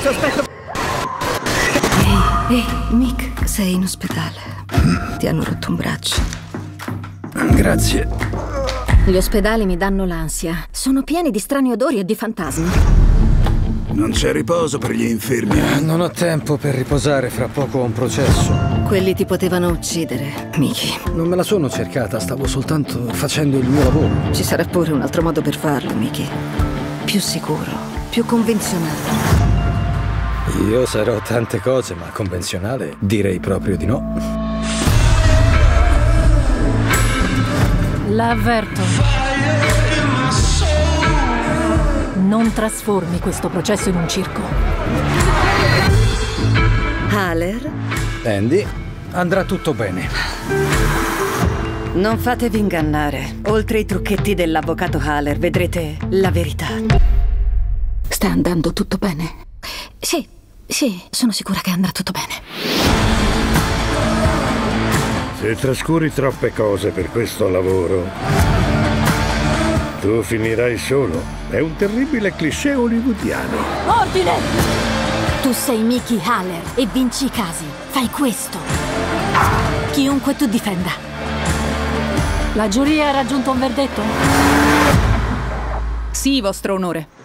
sospetto... Ehi, Mick, sei in ospedale. Ti hanno rotto un braccio. Grazie. Gli ospedali mi danno l'ansia. Sono pieni di strani odori e di fantasmi. Non c'è riposo per gli infermi. Non ho tempo per riposare, fra poco ho un processo. Quelli ti potevano uccidere, Mickey. Non me la sono cercata, stavo soltanto facendo il mio lavoro. Ci sarà pure un altro modo per farlo, Mickey. Più sicuro, più convenzionale. Io sarò tante cose, ma convenzionale direi proprio di no. L'avverto. Non trasformi questo processo in un circo. Haller, Andy, andrà tutto bene. non fatevi ingannare. Oltre ai trucchetti dell'avvocato Haller, vedrete la verità. Sta andando tutto bene? Sì, sono sicura che andrà tutto bene. Se trascuri troppe cose per questo lavoro, tu finirai solo. È un terribile cliché hollywoodiano. Ordine! Tu sei Mickey Haller e vinci i casi. Fai questo. Chiunque tu difenda. La giuria ha raggiunto un verdetto? Sì, vostro onore.